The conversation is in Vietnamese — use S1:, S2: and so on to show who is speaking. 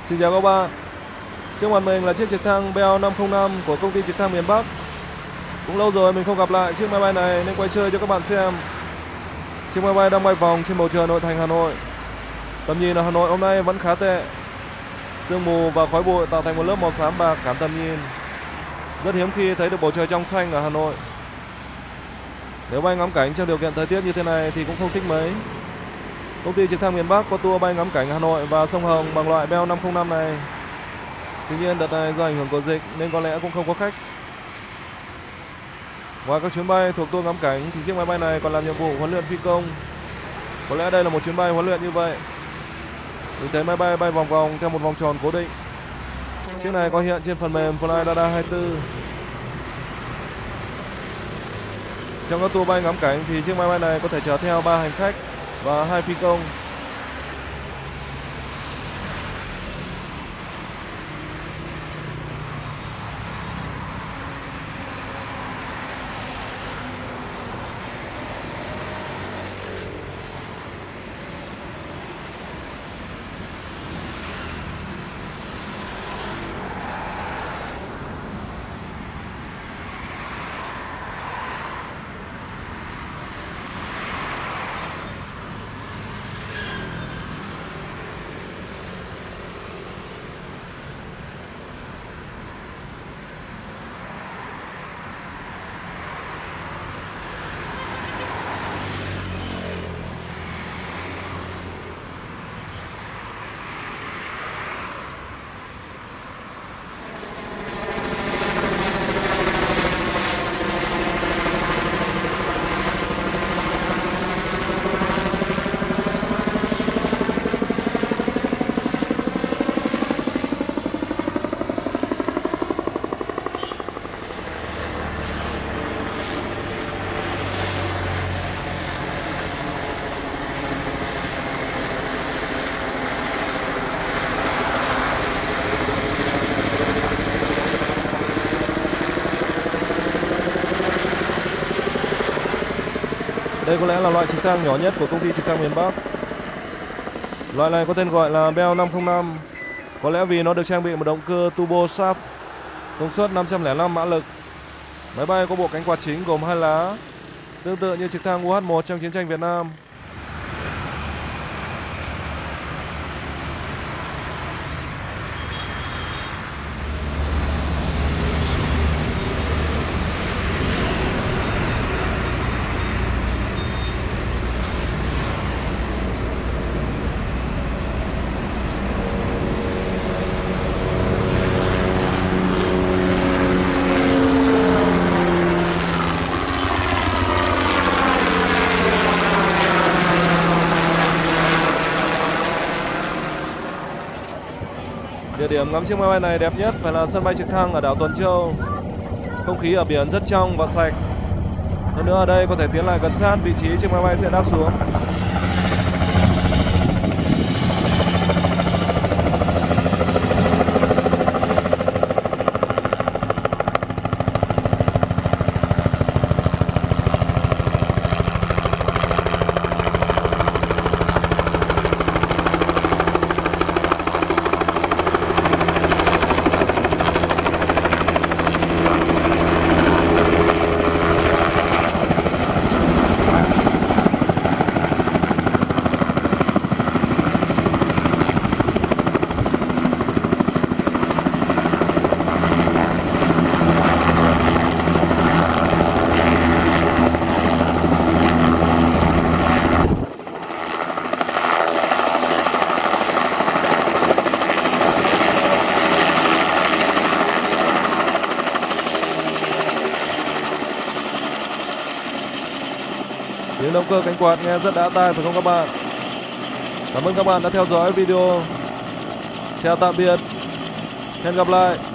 S1: Xin chào các bạn. Trước mặt mình là chiếc trực thăng Bell 505 của công ty trực thăng miền Bắc. Cũng lâu rồi mình không gặp lại chiếc máy bay này nên quay chơi cho các bạn xem. Chiếc máy bay đang bay vòng trên bầu trời nội thành Hà Nội. Tầm nhìn ở Hà Nội hôm nay vẫn khá tệ. Sương mù và khói bụi tạo thành một lớp màu xám bạc cản tầm nhìn. Rất hiếm khi thấy được bầu trời trong xanh ở Hà Nội. Nếu bay ngắm cảnh trong điều kiện thời tiết như thế này thì cũng không thích mấy. Công ty trực thăng miền Bắc có tour bay ngắm cảnh Hà Nội và sông Hồng bằng loại Bell 505 này. Tuy nhiên đợt này do ảnh hưởng của dịch nên có lẽ cũng không có khách. Ngoài các chuyến bay thuộc tour ngắm cảnh thì chiếc máy bay này còn làm nhiệm vụ huấn luyện phi công. Có lẽ đây là một chuyến bay huấn luyện như vậy. Mình thấy máy bay bay vòng vòng theo một vòng tròn cố định. Chiếc này có hiện trên phần mềm FlyRadar 24. Trong các tour bay ngắm cảnh thì chiếc máy bay này có thể chở theo 3 hành khách và 2 phi công. Đây có lẽ là loại trực thăng nhỏ nhất của công ty trực thăng miền Bắc. Loại này có tên gọi là Bell 505. Có lẽ vì nó được trang bị một động cơ turbo shaft công suất 505 mã lực. Máy bay có bộ cánh quạt chính gồm 2 lá, tương tự như trực thăng UH-1 trong chiến tranh Việt Nam. Địa điểm ngắm chiếc máy bay này đẹp nhất phải là sân bay trực thăng ở đảo Tuần Châu. Không khí ở biển rất trong và sạch. Hơn nữa ở đây có thể tiến lại gần sát vị trí chiếc máy bay sẽ đáp xuống. Tiếng động cơ cánh quạt nghe rất đã tai phải không các bạn? Cảm ơn các bạn đã theo dõi video. Chào tạm biệt. Hẹn gặp lại.